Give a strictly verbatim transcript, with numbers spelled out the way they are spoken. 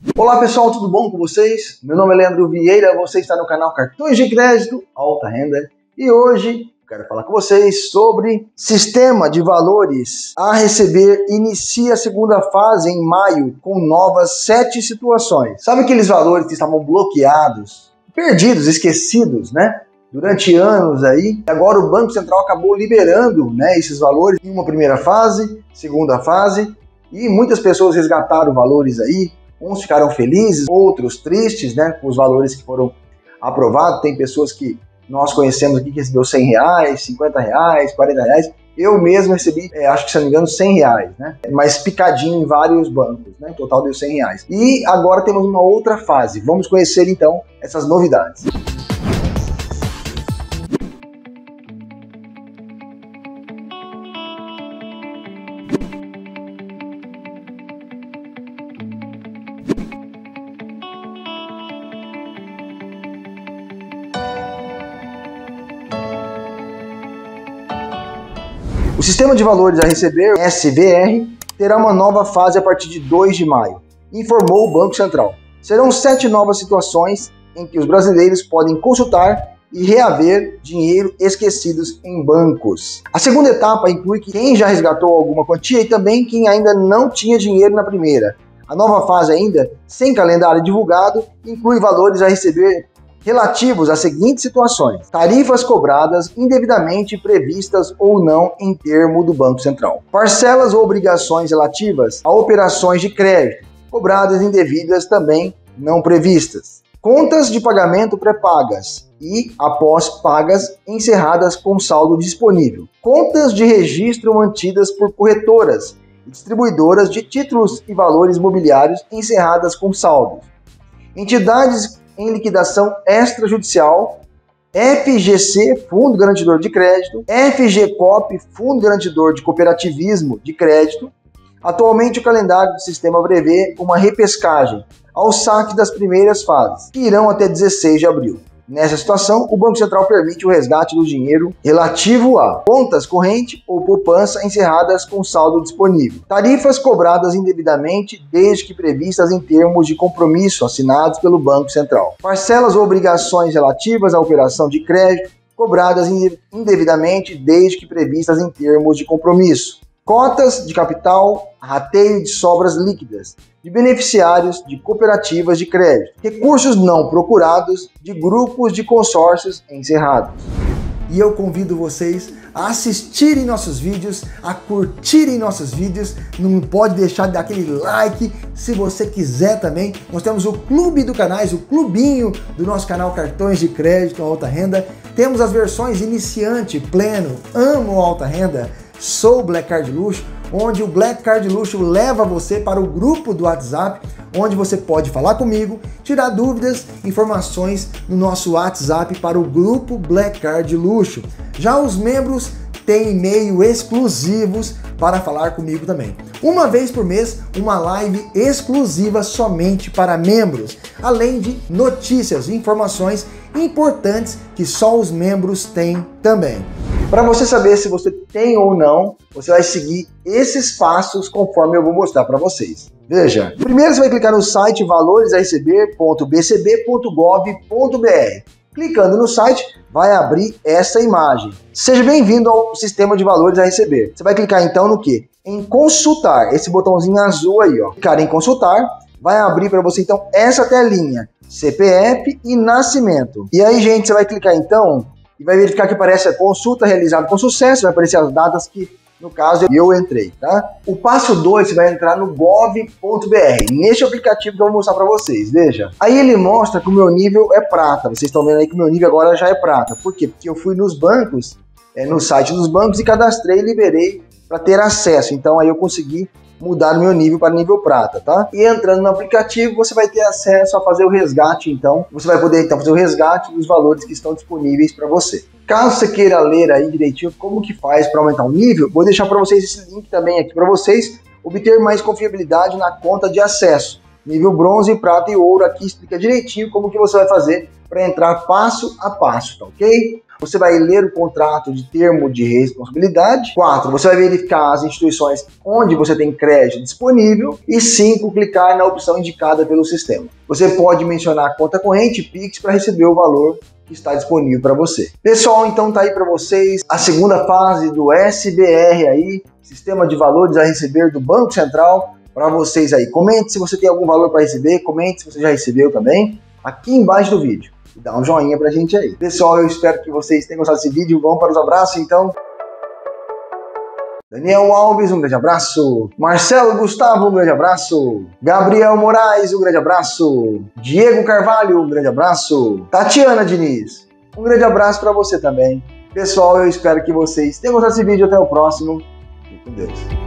Olá pessoal, tudo bom com vocês? Meu nome é Leandro Vieira, você está no canal Cartões de Crédito Alta Renda e hoje quero falar com vocês sobre Sistema de Valores a Receber inicia a segunda fase em maio com novas sete situações. Sabe aqueles valores que estavam bloqueados, perdidos, esquecidos, né? Durante anos aí, agora o Banco Central acabou liberando, né, esses valores em uma primeira fase, segunda fase, e muitas pessoas resgataram valores aí. Uns ficaram felizes, outros tristes, né, com os valores que foram aprovados. Tem pessoas que nós conhecemos aqui que recebeu cem reais, cinquenta reais, quarenta reais. Eu mesmo recebi, é, acho que se não me engano, cem reais, né? Mas picadinho em vários bancos, né? O total deu cem reais. E agora temos uma outra fase. Vamos conhecer então essas novidades. O Sistema de Valores a Receber, S V R, terá uma nova fase a partir de dois de maio, informou o Banco Central. Serão sete novas situações em que os brasileiros podem consultar e reaver dinheiro esquecidos em bancos. A segunda etapa inclui quem já resgatou alguma quantia e também quem ainda não tinha dinheiro na primeira. A nova fase ainda, sem calendário divulgado, inclui valores a receber relativos às seguintes situações: tarifas cobradas indevidamente previstas ou não em termo do Banco Central, parcelas ou obrigações relativas a operações de crédito cobradas indevidas também não previstas, contas de pagamento pré-pagas e, após pagas, encerradas com saldo disponível, contas de registro mantidas por corretoras e distribuidoras de títulos e valores mobiliários encerradas com saldos, entidades em liquidação extrajudicial, F G C, Fundo Garantidor de Crédito, F G Cop, Fundo Garantidor de Cooperativismo de Crédito. Atualmente o calendário do sistema prevê uma repescagem ao saque das primeiras fases, que irão até dezesseis de abril. Nessa situação, o Banco Central permite o resgate do dinheiro relativo a contas corrente ou poupança encerradas com saldo disponível, tarifas cobradas indevidamente desde que previstas em termos de compromisso assinados pelo Banco Central, parcelas ou obrigações relativas à operação de crédito cobradas indevidamente desde que previstas em termos de compromisso, cotas de capital, rateio de sobras líquidas de beneficiários de cooperativas de crédito, recursos não procurados de grupos de consórcios encerrados. E eu convido vocês a assistirem nossos vídeos, a curtirem nossos vídeos, não pode deixar de dar aquele like, se você quiser também. Nós temos o clube do canais, o clubinho do nosso canal Cartões de Crédito Alta Renda. Temos as versões iniciante, pleno, amo alta renda, sou Black Card Luxo, onde o Black Card Luxo leva você para o grupo do WhatsApp, onde você pode falar comigo, tirar dúvidas, informações no nosso WhatsApp para o grupo Black Card Luxo. Já os membros têm e-mail exclusivos para falar comigo também. Uma vez por mês, uma live exclusiva somente para membros, além de notícias e informações importantes que só os membros têm também. Para você saber se você tem ou não, você vai seguir esses passos conforme eu vou mostrar para vocês. Veja, primeiro você vai clicar no site valores a receber ponto b c b ponto gov ponto b r. Clicando no site, vai abrir essa imagem. Seja bem-vindo ao Sistema de Valores a Receber. Você vai clicar então no quê? Em consultar, esse botãozinho azul aí, ó. Clicar em consultar, vai abrir para você então essa telinha, C P F e nascimento. E aí, gente, você vai clicar então e vai verificar que aparece a consulta realizada com sucesso, vai aparecer as datas que, no caso, eu entrei, tá? O passo dois, você vai entrar no gov ponto b r, neste aplicativo que eu vou mostrar para vocês, veja. Aí ele mostra que o meu nível é prata, vocês estão vendo aí que o meu nível agora já é prata. Por quê? Porque eu fui nos bancos, é, no site dos bancos e cadastrei e liberei para ter acesso, então aí eu consegui mudar o meu nível para nível prata, tá? E entrando no aplicativo, você vai ter acesso a fazer o resgate, então. Você vai poder, então, fazer o resgate dos valores que estão disponíveis para você. Caso você queira ler aí direitinho como que faz para aumentar o nível, vou deixar para vocês esse link também aqui para vocês obter mais confiabilidade na conta de acesso. Nível bronze, prata e ouro, aqui explica direitinho como que você vai fazer para entrar passo a passo, tá ok? Você vai ler o contrato de termo de responsabilidade. quatro. Você vai verificar as instituições onde você tem crédito disponível. E cinco. Clicar na opção indicada pelo sistema. Você pode mencionar conta corrente Pix para receber o valor que está disponível para você. Pessoal, então tá aí para vocês a segunda fase do S B R aí, Sistema de Valores a Receber do Banco Central, para vocês aí. Comente se você tem algum valor para receber, comente se você já recebeu também, aqui embaixo do vídeo. Dá um joinha pra gente aí. Pessoal, eu espero que vocês tenham gostado desse vídeo. Vamos para os abraços, então. Daniel Alves, um grande abraço. Marcelo Gustavo, um grande abraço. Gabriel Moraes, um grande abraço. Diego Carvalho, um grande abraço. Tatiana Diniz, um grande abraço para você também. Pessoal, eu espero que vocês tenham gostado desse vídeo. Até o próximo. Fique com Deus.